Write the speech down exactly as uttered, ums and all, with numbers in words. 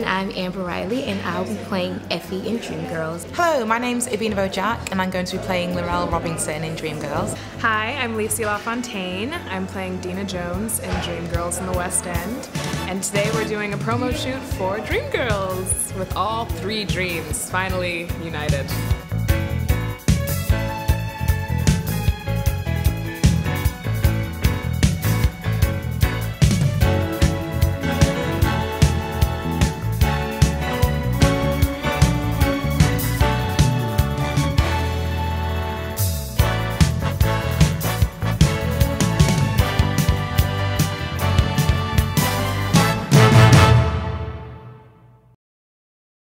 I'm Amber Riley, and I'll be playing Effie in Dreamgirls. Hello, my name's Ibinabo Jack, and I'm going to be playing Laurel Robinson in Dreamgirls. Hi, I'm Lacey LaFontaine. I'm playing Dina Jones in Dreamgirls in the West End. And today we're doing a promo shoot for Dreamgirls, with all three dreams finally united.